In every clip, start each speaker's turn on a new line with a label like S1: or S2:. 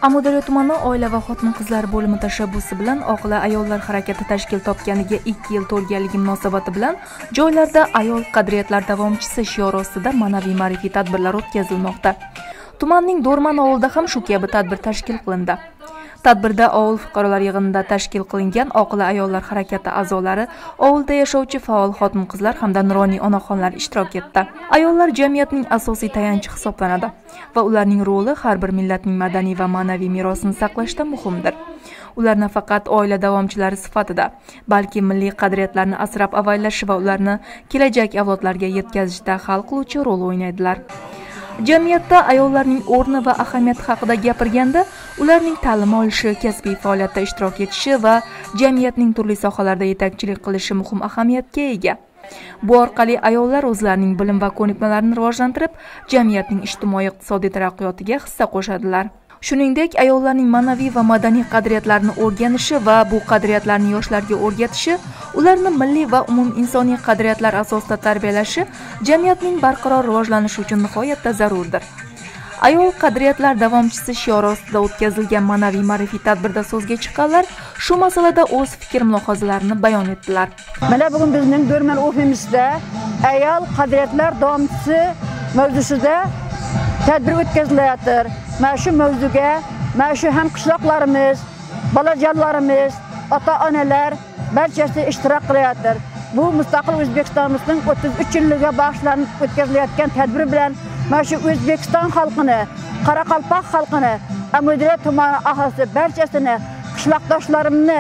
S1: Amudaryo tumani oila va xotin-qizlar bo'limi tashabbusi bilan Oqila ayollar harakati tashkil topganiga 2 yil to'lganligi munosabati bilan joylarda ayol qadriyatlar davomchisi shiori ostida ma'naviy ma'rifiy tadbirlar o'tkazilmoqda. Tumanning Do'rman ovulida ham shu kabi tadbir tashkil qilindi. Tadbirda ovul fuqarolar yig'inida tashkil qilingan Oqila ayollar harakati a'zolari, ovulda yashovchi faol xotin-qizlar hamda nuroniy onaxonlar ishtirok etdi. Ayollar jamiyatning asosiy tayanchi hisoblanadi va ularning roli har bir millatning madaniy va ma'naviy merosini saqlashda muhimdir. Ular nafaqat oila davomchilari sifatida, balki milliy qadriyatlarni asrab-avaylash va ularni kelajak avlodlarga yetkazishda hal qiluvchi rol o'ynaydilar. Jamiyatda ayollarning o'rni va ahamiyati haqida gapirganda, ularning ta'lim olishi, kasbiy faoliyatda ishtirok etishi va jamiyatning turli sohalarda yetakchilik qilishi muhim ahamiyatga ega. Bu orqali ayollar o'zlarining bilim va ko'nikmalarini rivojlantirib, jamiyatning ijtimoiy-iqtisodiy taraqqiyotiga hissa qo'shadilar. Shuningdek, ayollarning ma'naviy va madaniy qadriyatlarini o'rganishi va bu qadriyatlarni yoshlarga o'rgatishi, ularni milliy va umuminsoniy qadriyatlar asosida tarbiyalashi jamiyatning barqaror rivojlanishi uchun nihoyatda zarurdir. Ayol qadriyatlar davomchisi shiori ostida o'tkazilgan ma'naviy ma'rifiy tadbirda so'zga chiqqanlar shu masalada o'z fikr-mulohazalarini bayon etdilar.
S2: Mana bugun bizning Do'rman ofimizda ayol qadriyatlar davomchisi mavzusida tadbir o'tkazilayotir. Mana shu mavzuga, mana shu ham qishloqlarimiz, bolajonlarimiz, ota-onalar barchasi ishtirok qilayotir. Bu mustaqil O'zbekistonimizning 33 yilligiga bag'ishlanib o'tkazilayotgan tadbir bilan mana shu O'zbekiston xalqini, Qoraqalpoq xalqini, Amudaryo tumani aholisi barchasini, qishloqdoshlarimni,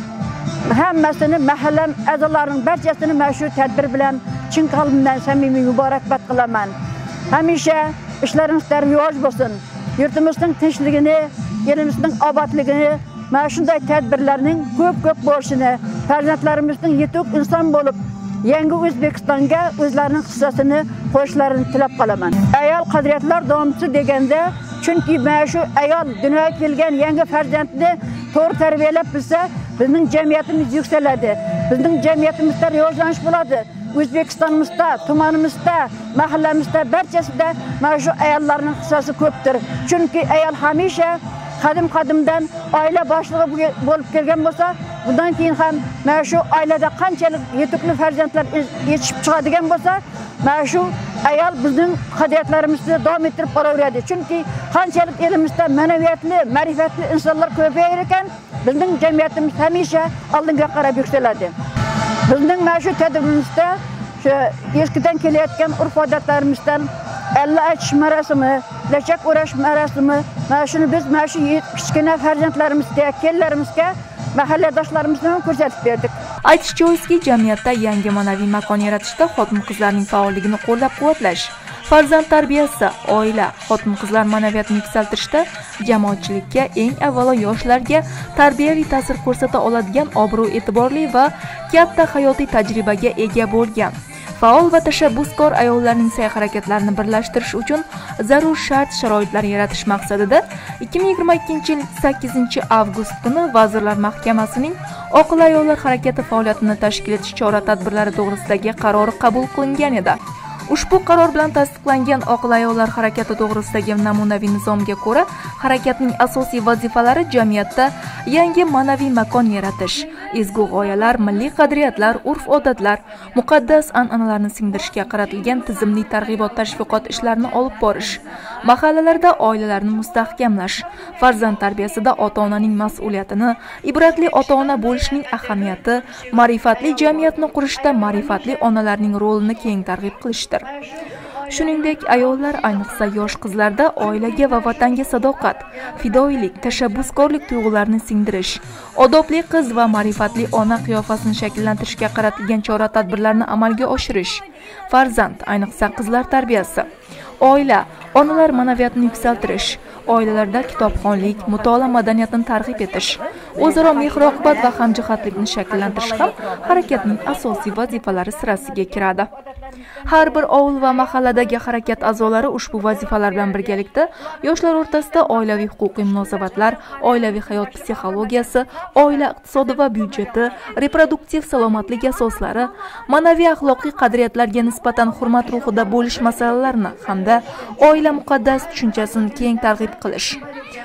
S2: hammasini, mahallam a'zolarining barchasini mana shu tadbir bilan chin qalbimdan samimiy muborakbod qilaman. Hamisha ishlaringizda rivoj bo'lsin. Yurtimizning tinchligini, elimizning obodligini, mana shunday tadbirlarning ko'p bo'lishini, farzandlarimizning yetuk inson bo'lib, yangi O'zbekistonga o'zlarining hissasini qo'shishlarini tilab qolaman. Ayol qadriyatlar davomchisi deganda, chunki mana shu ayol dunyoga kelgan yangi farzandni to'g'ri tarbiyalab bilsa, bizning jamiyatimiz yuksaladi. Bizning jamiyatimizda rivojlanish bo'ladi. O'zbekistonimizda, tumanimizda, mahallamizda barchasida mana shu ayollarning hissasi ko'pdir. Chunki ayol hamisha qadimdan oila boshlig'i bo'lib kelgan bo'lsa, bundan keyin ham mana shu oilada qanchalik yetukli farzandlar yetishib chiqadigan bo'lsa, mana shu ayol bizning qadriyatlarimizni davom ettirib boraveradi. Chunki qanchalik elimizda ma'naviyatli, ma'rifatli insonlar ko'payar ekan, bizning jamiyatimiz hamisha oldinga qarab yuksaladi. Bizning mana shu tadbirimizda shu eskidan kelayotgan urf-odatlarimizdan alla aytish marosimi, lachak o'rash marosimi, mana shuni biz mana shu kichkina farzandlarimizga, kelinlarimizga, mahalladoshlarimizga ko'rsatib berdik.
S1: Aytish joizki, jamiyatda yangi ma'naviy makon yaratishda xotin-qizlarning faolligini qo'llab-quvvatlash, farzand tarbiyasi, oila, xotin-qizlar ma'naviyatini yuksaltirishda jamoatchilikka, eng avvalo yoshlarga tarbiyaviy ta'sir ko'rsata oladigan obro'-e'tiborli va katta hayotiy tajribaga ega bo'lgan faol va tashabbuskor ayollarning sa'y-harakatlarini birlashtirish uchun zarur shart-sharoitlar yaratish maqsadida 2022 yil 8-avgust kuni Vazirlar Mahkamasining Oqila ayollar harakati faoliyatini tashkil etish chora-tadbirlari to'g'risidagi qarori qabul qilingan edi. Ushbu qaror bilan tasdiqlangan Oqila ayollar harakati to'g'risidagi namunaviy nizomga ko'ra, harakatning asosiy vazifalari jamiyatda yangi ma'naviy makon yaratish, ezgu g'oyalar, milliy qadriyatlar, urf-odatlar, muqaddas an'analarni singdirishga qaratilgan tizimli targ'ibot-tashviqot ishlarini olib borish, mahallalarda oilalarni mustahkamlash, farzand tarbiyasida ota-onaning mas'uliyatini, ibratli ota-ona bo'lishning ahamiyati, ma'rifatli jamiyatni qurishda ma'rifatli onalarning rolini keng targ'ib qilishdir. Shuningdek, ayollar, ayniqsa yosh qizlarda oilaga va vatanga sadoqat, fidoyilik, tashabbuskorlik tuyg'ularini singdirish, odobli qiz va ma'rifatli ona qiyofasini shakllantirishga qaratilgan chora-tadbirlarni amalga oshirish, farzand, ayniqsa qizlar tarbiyasi, oila, onalar ma'naviyatini yuksaltirish, oilalarda kitobxonlik, mutolaa madaniyatini targ'ib etish, o'zaro mehr-oqibat va hamjihatlikni shakllantirish ham harakatning asosiy vazifalari sirasiga kiradi. Har bir ovul va mahalladagi harakat a'zolari ushbu vazifalar bilan birgalikda yoshlar o'rtasida oilaviy huquqiy munosabatlar, oilaviy hayot psixologiyasi, oila iqtisodi va byudjeti, reproduktiv salomatlik asoslari, ma'naviy axloqiy qadriyatlarga nisbatan hurmat ruhida bo'lish masalalarini hamda oila muqaddas tushunchasini keng targ'ib qilish,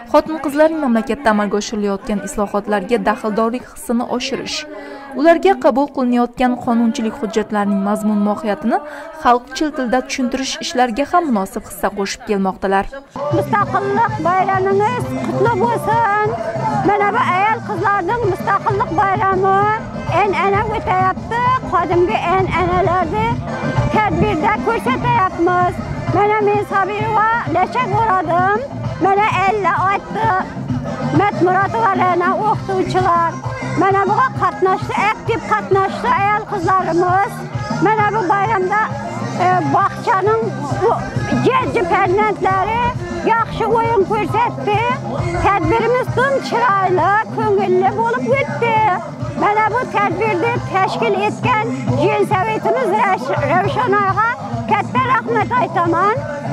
S1: Xotin-qizlarning mamlakatda amalga oshirilayotgan islohotlarga daxldorlik hissini oshirish, ularga qabul qilinayotgan qonunchilik hujjatlarining mazmun mohiyatini xalqchil tilda tushuntirish ishlariga ham munosib hissa qo'shib kelmoqdalar.
S2: Mustaqillik bayramingiz qutlug' bo'lsin. Mana bu ayol qizlarning mustaqillik bayrami an'ana o'tayapti. Qadimgi an'analarni tadbirda ko'rsatyapmiz. Mana men Sabirova lachak o'radim. Mana Ella aytdi. Matmuratovaning o'qituvchilar. Mana bu qatnashdi, aktiv qatnashdi ayol qizlarimiz. Mana bu bayramda bog'chaning jajji farzandlari yaxshi o'yin ko'rsatdi. Tadbirimiz tun chiroyli, ko'ngilli bo'lib o'tdi. Mana bu tadbirni tashkil etgan Jensovetimiz Ravshonoyga katta rahmat aytaman.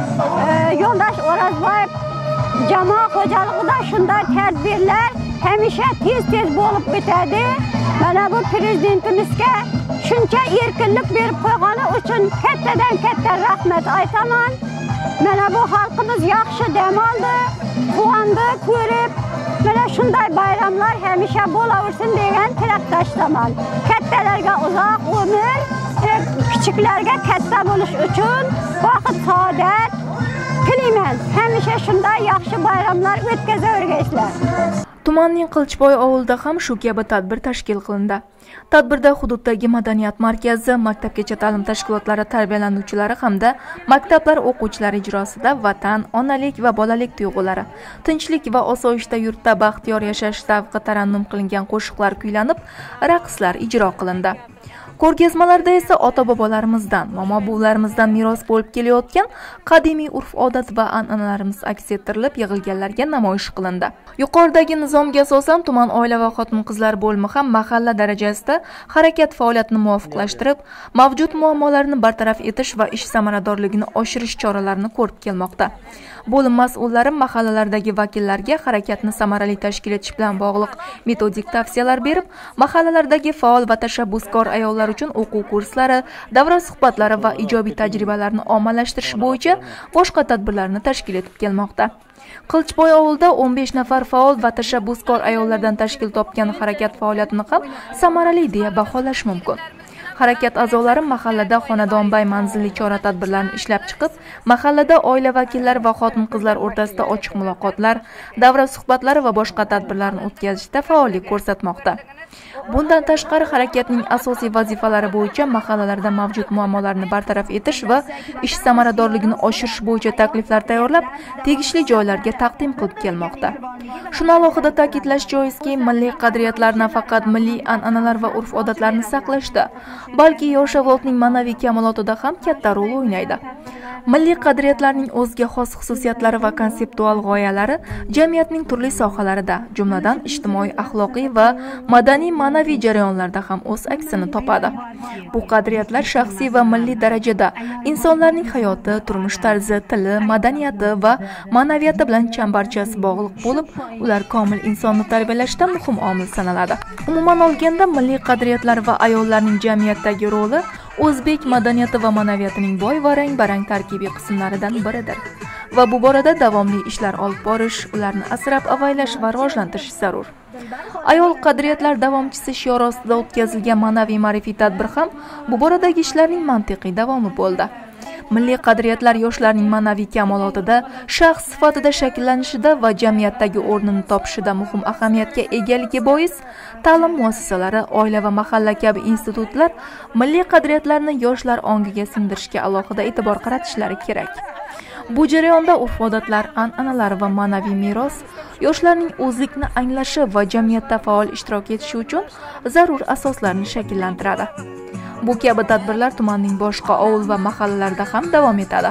S2: Yo'ldosh O'razboyev jamoat xo'jaligida shunday tadbirlar hamisha tez bo'lib o'tadi. Mana bu prezidentimizga shuncha erkinlik berib qo'ygani uchun katta rahmat aytaman. Mana bu xalqimiz yaxshi dam oldi, quvondi ko'rib. Mana shunday bayramlar hamisha bo'laversin degan tilakdoshdaman. Kattalarga uzoq umr, kichiklarga katta bo'lish uchun vaqt saodat tilayman. Hamisha shunday yaxshi bayramlar o'tkazavergaysizlar.
S1: Tumanning Qilichboy ovulida ham shu kabi tadbir tashkil qilindi. Tadbirda hududdagi madaniyat markazi, maktabgacha ta'lim tashkilotlari tarbiyalanuvchilari hamda maktablar o'quvchilari ijrosida vatan, onalik va bolalik tuyg'ulari, tinchlik va osoyishta yurtda baxtiyor yashash zavqi tarannum qilingan qo'shiqlar kuylanib, raqslar ijro qilindi. Ko'rgazmalarda esa ota-bobolarimizdan, momo-buvlarimizdan meros bo'lib kelayotgan qadimiy urf-odat va an'analarimiz aks ettirilib, yig'ilganlarga namoyish qilindi. Yuqoridagi nizomga asosan tuman oila va xotin-qizlar bo'limi ham mahalla darajasida harakat faoliyatini muvofiqlashtirib, mavjud muammolarni bartaraf etish va ish samaradorligini oshirish choralarini ko'rib kelmoqda. Bo'lim mas'ullari mahallalardagi vakillarga harakatni samarali tashkil etish bilan bog'liq metodik tavsiyalar berib, mahallalardagi faol va tashabbuskor ayollar uchun o'quv kurslari, davra suhbatlari va ijobiy tajribalarni ommalashtirish bo'yicha boshqa tadbirlarni tashkil etib kelmoqda. Qilichboy ovulida 15 nafar faol va tashabbuskor ayollardan tashkil topgan harakat faoliyatini ham samarali deya baholash mumkin. Harakat a'zolari mahallada xonadonbay manzilli chora-tadbirlarni ishlab chiqib, mahallada oila vakillari va xotin-qizlar o'rtasida ochiq muloqotlar, davra suhbatlari va boshqa tadbirlarni o'tkazishda faollik ko'rsatmoqda. Bundan tashqari harakatning asosiy vazifalari bo'yicha mahallalarda mavjud muammolarni bartaraf etish va ish samaradorligini oshirish bo'yicha takliflar tayyorlab, tegishli joylarga taqdim qilib kelmoqda. Shuni alohida ta'kidlash joizki, milliy qadriyatlar nafaqat milliy an'analar va urf-odatlarni saqlashda, balki yosh avlodning ma'naviy kamolotida ham katta rol o'ynaydi. Milliy qadriyatlarning o'ziga xos xususiyatlari va konseptual g'oyalari jamiyatning turli sohalarida, jumladan ijtimoiy, axloqiy va madaniy ma'naviy jarayonlarda ham o'z aksini topadi. Bu qadriyatlar shaxsiy va milliy darajada insonlarning hayoti, turmush tarzi, tili, madaniyati va ma'naviyati bilan chambarchas bog'liq bo'lib, ular komil insonni tarbiyalashda muhim omil sanaladi. Umuman olganda, milliy qadriyatlar va ayollarning jamiyatdagi roli o'zbek madaniyati va ma'naviyatining boy va rang-barang tarkibiy qismlaridan biridir. Va bu borada davomli ishlar olib borish, ularni asrab-avaylash va rivojlantirish zarur. Ayol qadriyatlar davomchisi shiori ostida o'tkazilgan ma'naviy ma'rifiy tadbir ham bu boradagi ishlarning mantiqiy davomi bo'ldi. Milliy qadriyatlar yoshlarning ma'naviy kamolotida, shaxs sifatida shakllanishida va jamiyatdagi o'rnini topishida muhim ahamiyatga egaligi bois, ta'lim muassasalari, oila va mahalla kabi institutlar milliy qadriyatlarni yoshlar ongiga singdirishga alohida e'tibor qaratishlari kerak. Bu jarayonda urf-odatlar, an'analar va ma'naviy meros yoshlarning o'zlikni anglashi va jamiyatda faol ishtirok etishi uchun zarur asoslarni shakllantiradi. Bu kabi tadbirlar tumanning boshqa ovul va mahallalarida ham davom etadi.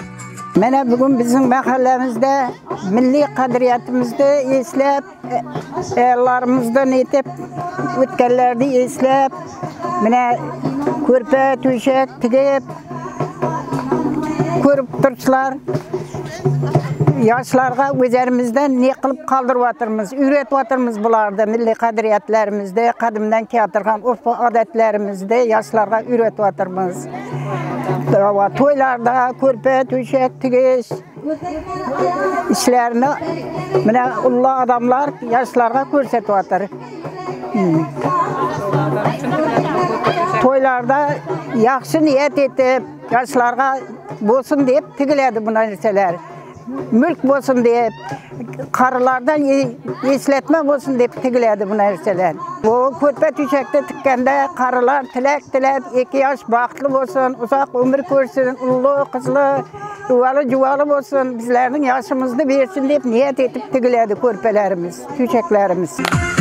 S3: Mana bugun bizning mahallamizda milliy qadriyatimizni eslab, ayollarımızdan etib o'tganlarni eslab, mana ko'rpa, to'shak tigib ko'rib turibsizlar. Yoshlarga o'zlarimizdan ne qilib qoldiryapmiz, o'rgatyapmiz bularda, milliy qadriyatlarimizda, qadimdan keltirgan urf-odatlarimizda yoshlarga o'rgatyapmiz. To'ylarda ko'rpa, to'shak tigish, işlerini mana ulug' odamlar yoshlarga ko'rsatyaptir. To'ylarda yaxshi niyat etib, yoshlarga bo'lsin deb tigiladi bu narsalar. Mulk bo'lsin deb, qarilardan eslatma bo'lsin deb tigiladi bu narsalar. Bu ko'rpa to'shakda tikkanda qarilar tilab 2 yosh baxtli bo'lsin, uzoq umr ko'rsin, ulug' qizli, juvali bo'lsin, bizlarning yoshimizni bersin deb niyat etib tigiladi ko'rpalarimiz, to'shaklarimiz.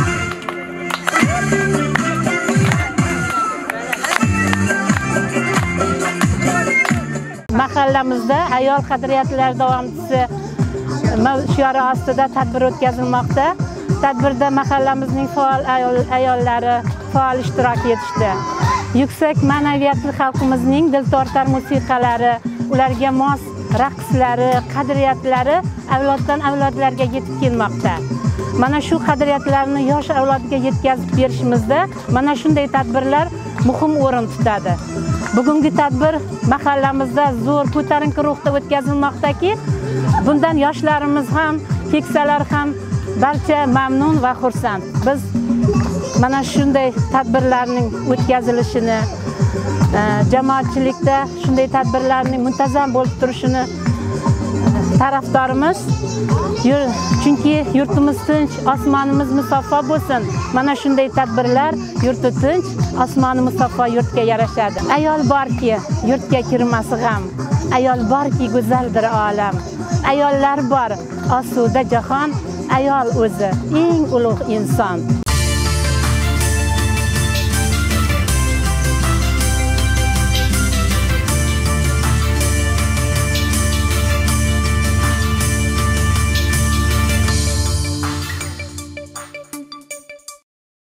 S4: Mahallamizda ayol qadriyatlar davomchisi shiori ostida tadbir o'tkazilmoqda. Tadbirda mahallamizning faol ayollari faol ishtirok etishdi. Yuksak ma'naviyatli xalqimizning diltortar musiqalari, ularga mos raqslari, qadriyatlari avloddan avlodlarga yetib kelmoqda. Mana shu qadriyatlarni yosh avlodga yetkazib berishimizda mana shunday tadbirlar muhim o'rin tutadi. Bugungi tadbir mahallamizda zo'r ko'tarinki ruhda o'tkazilmoqdaki, bundan yoshlarimiz ham, keksalar ham barcha mamnun va xursand. Biz mana shunday tadbirlarning o'tkazilishini, jamoatchilikda shunday tadbirlarning muntazam bo'lib turishini tarafdorimiz. Chunki yurtimiz tinch, osmonimiz musaffo bo'lsin. Mana shunday tadbirlar yurti tinch, osmoni musaffo yurtga yarashadi. Ayol borki, yurtga kirmasi g'am. Ayol borki, go'zaldir olam. Ayollar bor, osuda jahon. Ayol o'zi eng ulug' inson.